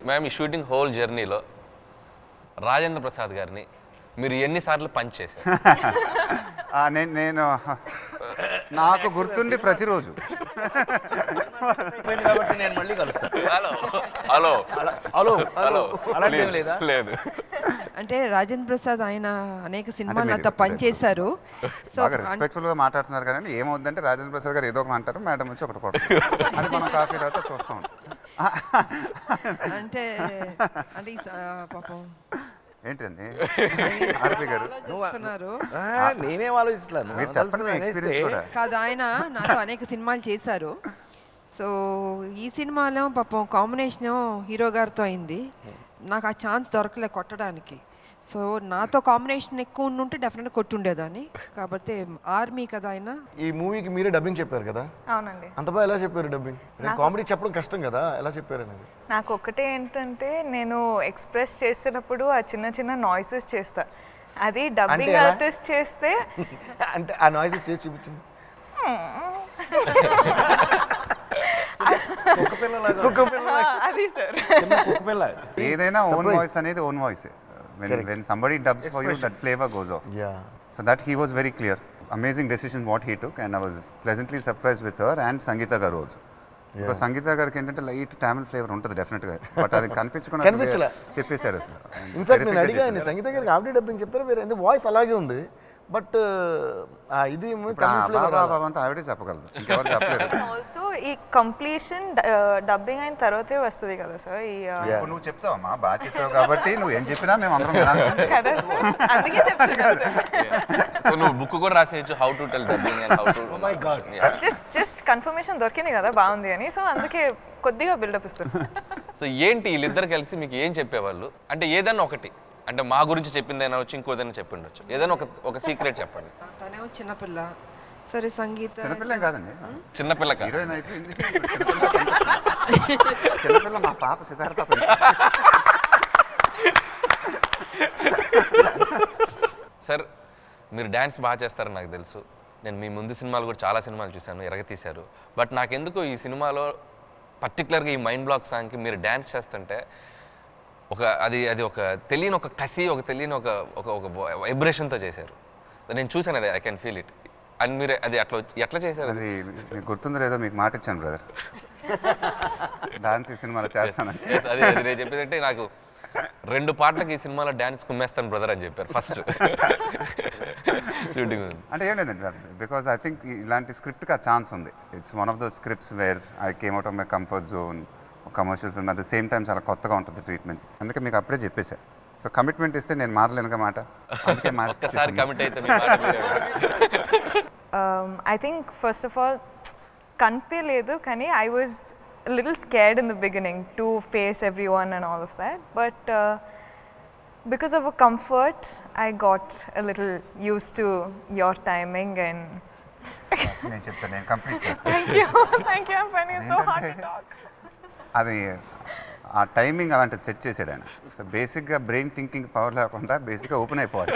Ma'am ఈ shooting whole జర్నీలో రాజేంద్ర ప్రసాద్ గారిని మీరు ఎన్నిసార్లు పంచ్ చేశారు? నేను నాకు గుర్తుండి ప్రతిరోజు కాబట్టి నేను మళ్ళీ కలుస్తాను. హలో హలో హలో అలాంటి లేదా? లేదు. అంటే రాజేంద్ర ప్రసాద్ ఆయన అనేక సినిమాలు నాతో పనిచేశారు. సో రెస్పెక్ట్ఫుల్గా మాట్లాడుతున్నారు కానీ ఏమవుతుందంటే రాజేంద్ర ప్రసాద్ గారు ఏదో ఒకటి అంటారు, మేడం వచ్చి ఒకటి కొడతారు. అది మనం కాఫీ తర్వాత చూస్తాం. అంటే అంటే పాపం ఏంటండి ఆర్పి గారు నేనేం ఆలోచిస్తున్నాను. మీరు చెప్పండి, మీ ఎక్స్పీరియన్స్ కూడా. కాదు, ఆయన నాతో అనేక సినిమాలు చేశారు. సో ఈ సినిమాలో పాపం కాంబినేషన్ హీరో గారితో అయింది. నాకు ఆ ఛాన్స్ దొరకలే కొట్టడానికి. సో నాతో కాంబినేషన్ ఎక్కువ ఉంటే డెఫినెట్గా కొట్టుండేదాన్ని. కాబట్టి ఆర్మీ కదా ఆయన. ఈ మూవీకి మీరే డబ్బింగ్ చెప్పారు కదా? అవునండి. అంత బాగా ఎలా చెప్పారు డబ్బింగ్? కామెడీ చెప్పడం కష్టం కదా, ఎలా చెప్పారు అనేది? నాకు ఒకటే ఏంటంటే నేను ఎక్స్ప్రెస్ చేసేటప్పుడు ఆ చిన్న చిన్న నాయిసెస్ చేస్తా. అది డబ్బింగ్ ఆర్టిస్ట్ చేస్తే అంటే ఆ నాయిసెస్ చేసి చూపించింది. అది సార్ ఏదైనా ఓన్ వాయిస్ అనేది own voice. when somebody dubs for you, that flavor goes off. So that he was very clear. Amazing decision what he took, and I was pleasantly surprised with her and Sangeeta garu also. Because Sangeeta gariki entante light Tamil flavor untadi definitely ga, but adi కనిపించకుండా చెప్పేశారు అసలు. In fact నేను అడిగాను సంగీత గారికి already dubbing చెప్పారు, వేరే voice అలాగే ఉంది, బట్ ఇది అంతా ఆవిడే చెప్పగలదు, ఇంకెవరు చెప్పలేరు. ఆల్సో ఈ కంప్లీషన్ డబ్బింగ్ అయిన తర్వాతే వస్తుంది కదా సార్. ఇప్పుడు నువ్వు చెప్తావమ్మా, బాగా చెప్పావు కాబట్టి నువ్వు ఏం చెప్పినా మేము అందరం వినాల్సిందే కదా సార్, అందుకే చెప్తున్నాను సార్. నువ్వు బుక్ కూడా రాసేయచ్చు, how to tell dubbing and how to. My God, just confirmation దొరికింది కదా బాగుంది అని, సో అందుకే కొద్దిగా బిల్డప్ ఇస్తారు. సో ఏంటి వీళ్ళిద్దరు కలిసి మీకు ఏం చెప్పేవాళ్ళు? అంటే ఏదన్నా ఒకటి, అంటే మా గురించి చెప్పిందైనా వచ్చి ఇంకోదైనా చెప్పిండొచ్చు, ఏదైనా ఒక సీక్రెట్ చెప్పండి. తనేమో చిన్నపిల్ల, సరే సంగీత చిన్నపిల్ల కాదండి, చిన్నపిల్ల హీరోయిన్ అయిపోయింది. చిన్నపిల్ల మా పాప సితార పాప. సార్ మీరు డ్యాన్స్ బాగా చేస్తారని నాకు తెలుసు. నేను మీ ముందు సినిమాలు కూడా చాలా సినిమాలు చూశాను, ఎరగతీశారు. బట్ నాకెందుకు ఈ సినిమాలో పర్టికులర్గా ఈ మైండ్ బ్లాక్ సాంగ్కి మీరు డ్యాన్స్ చేస్తుంటే అది ఒక తెలియని ఒక కసి, ఒక తెలియని ఒక వైబ్రేషన్తో చేశారు. నేను చూసాను, అది I can feel it. And మీరు అది ఎట్లా చేశారు? అది మీకు గుర్తుందో లేదో, మీకు మాట ఇచ్చాను బ్రదర్, డాన్స్ ఈ సినిమాలో చేస్తాను. అది నేను చెప్పేదంటే నాకు 2 పాటలకి ఈ సినిమాలో డ్యాన్స్ కుమ్మేస్తాను బ్రదర్ అని చెప్పారు ఫస్ట్ షూటింగ్. అంటే ఏం లేదండి, బికాజ్ ఐ థింక్ ఇలాంటి స్క్రిప్ట్కి ఆ ఛాన్స్ ఉంది. It's one of the scripts where I came out of my comfort zone. Commercial film at the same time చాలా కొత్తగా ఉంటుంది ట్రీట్మెంట్, అందుకే మీకు అప్పుడే చెప్పేశారు. సో కమిట్మెంట్ ఇస్తే నేను మారలేనుగా మాట, అందుకే ఒక్కసారి కమిట్ అయితే I think first of all కనిపించలేదు, కానీ I was little scared in the beginning to face everyone and all of that, but because of a comfort I got a little use to your timing and నేను చెప్తాను, నేను complete చేస్తాను. Thank you, I'm finding it so hard to talk. అది ఆ timing అలాంటిది set చేసాడు ఆయన. So బేసిక్గా బ్రెయిన్ థింకింగ్ పవర్ లేకుండా బేసిక్గా ఓపెన్ అయిపోవాలి.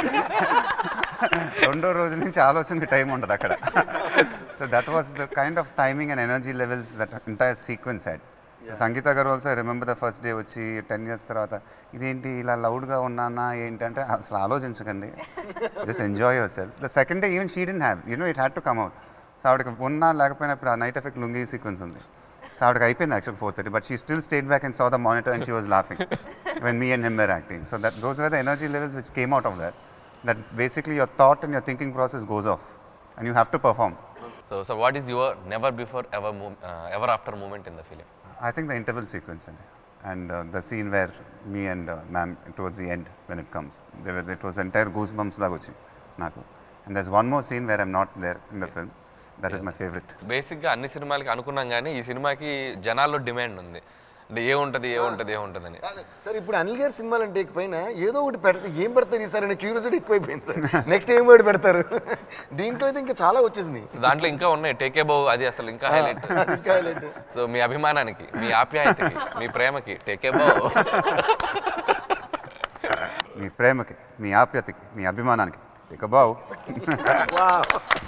2వ రోజు నుంచి ఆలోచనకి టైం ఉండదు అక్కడ. So that was the kind of timing and energy levels that entire sequence had. Sangeetha garu also I remember the first day వచ్చి 10 years తర్వాత ఇదేంటి ఇలా లౌడ్గా ఉన్నానా ఏంటంటే అసలు ఆలోచించకండి, just enjoy yourself. The second day even she didn't have, it had to come out. So ఆవిడకి ఉన్నా లేకపోయినా ఇప్పుడు ఆ నైట్ ఎఫెక్ట్ లుంగీ సీక్వెన్స్ ఉంది. So I అయిపోయింది actual 4:30, but she still stayed back and saw the monitor and she was laughing when me and him were acting. So those were the energy levels which came out of that. That basically your thought and your thinking process goes off and you have to perform. So what is your never before ever after moment in the film? I think the interval sequence and the scene where me and ma'am towards the end when it comes. It was entire goosebumps laga vachindi naku. And there's one more scene where I'm not there in the film. That is my favourite. బేసిక్గా అన్ని సినిమాలకి అనుకున్నాం, కానీ ఈ సినిమాకి జనాల్లో demand ఉంది, అంటే ఏముంటుంది అని. సార్ ఇప్పుడు అనిల్ గారి సినిమాలు అంటే ఎక్కువైనా ఏదో ఒకటి పెడితే ఏం పెడతారు ఈసారి అనే క్యూరియాసిటీ ఎక్కువైపోయింది సార్. నెక్స్ట్ ఏం వర్డ్ పెడతారు? దీంట్లో అయితే ఇంకా చాలా వచ్చేసినాయి. దాంట్లో ఇంకా ఉన్నాయి, టేకే బౌ అది అసలు ఇంకా హైలైట్. సో మీ అభిమానానికి, మీ ఆప్యాయతకి, మీ ప్రేమకి టేకే బౌ. మీ ప్రేమకి, మీ ఆప్యాయతకి, మీ అభిమానానికి టేకే బౌ.